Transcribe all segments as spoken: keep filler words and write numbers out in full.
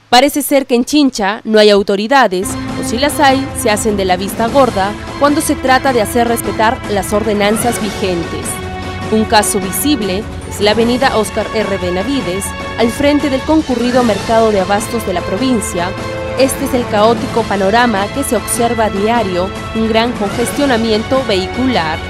Parece ser que en Chincha no hay autoridades, o si las hay, se hacen de la vista gorda cuando se trata de hacer respetar las ordenanzas vigentes. Un caso visible es la avenida Óscar R. Benavides, al frente del concurrido mercado de abastos de la provincia. Este es el caótico panorama que se observa a diario, un gran congestionamiento vehicular.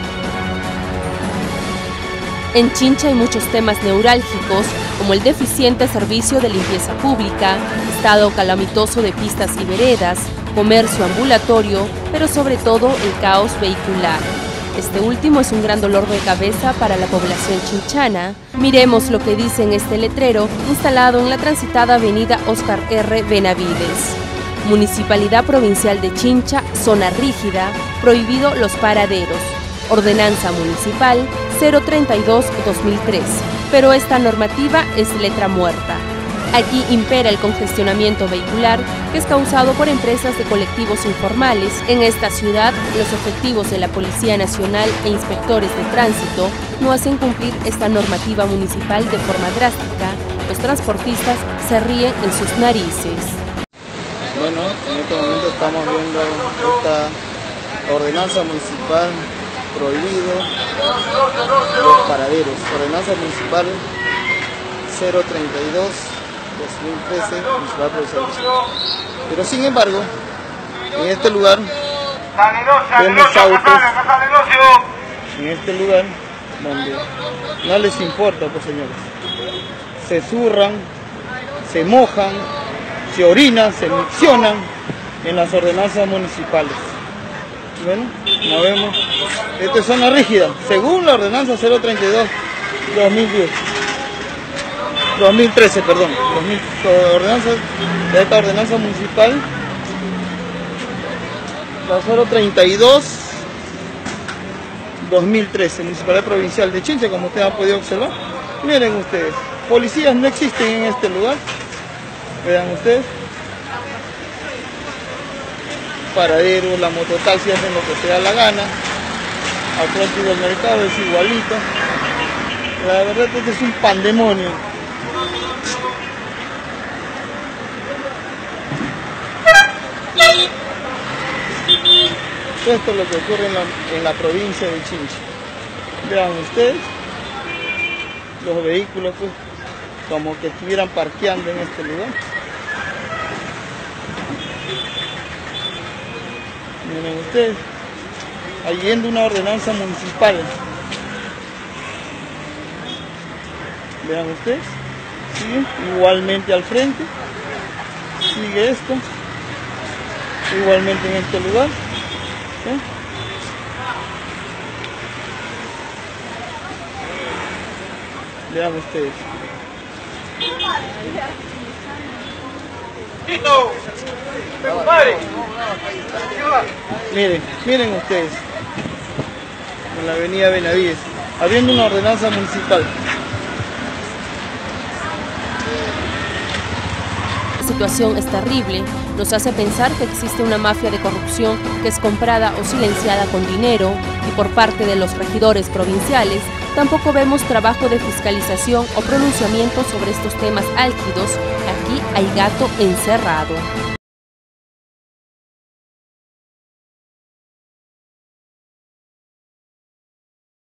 En Chincha hay muchos temas neurálgicos, como el deficiente servicio de limpieza pública, estado calamitoso de pistas y veredas, comercio ambulatorio, pero sobre todo el caos vehicular. Este último es un gran dolor de cabeza para la población chinchana. Miremos lo que dice en este letrero instalado en la transitada avenida Óscar R. Benavides. Municipalidad Provincial de Chincha, zona rígida, prohibido los paraderos. Ordenanza Municipal cero treinta y dos guión dos mil tres, pero esta normativa es letra muerta. Aquí impera el congestionamiento vehicular que es causado por empresas de colectivos informales. En esta ciudad, los efectivos de la Policía Nacional e inspectores de tránsito no hacen cumplir esta normativa municipal de forma drástica. Los transportistas se ríen en sus narices. Bueno, en este momento estamos viendo esta ordenanza municipal prohibido los paraderos. Ordenanza municipal cero treinta y dos guión dos mil trece, municipal provincial. Pero sin embargo, en este lugar vemos autos, en este lugar donde no les importa, pues señores, se zurran, se mojan, se orinan, se miccionan en las ordenanzas municipales. Bueno, como vemos, esta es zona rígida, según la ordenanza cero treinta y dos guión dos mil diez. dos mil trece, perdón, dos mil, ordenanza, de esta ordenanza municipal, la cero treinta y dos guión dos mil trece, Municipalidad Provincial de Chincha, como ustedes han podido observar. Miren ustedes, policías no existen en este lugar, vean ustedes. Paraderos, la mototaxi hacen lo que se da la gana, al frente del mercado es igualito. La verdad, este es un pandemonio. Esto es lo que ocurre en la, en la provincia de Chincha. Vean ustedes, los vehículos pues como que estuvieran parqueando en este lugar. Miren ustedes, habiendo una ordenanza municipal. Vean ustedes, sigue igualmente al frente, sigue esto, igualmente en este lugar. ¿Sí? Vean ustedes. Miren, miren ustedes, en la avenida Benavides, habiendo una ordenanza municipal. La situación es terrible, nos hace pensar que existe una mafia de corrupción que es comprada o silenciada con dinero, y por parte de los regidores provinciales tampoco vemos trabajo de fiscalización o pronunciamiento sobre estos temas álgidos. Aquí hay gato encerrado.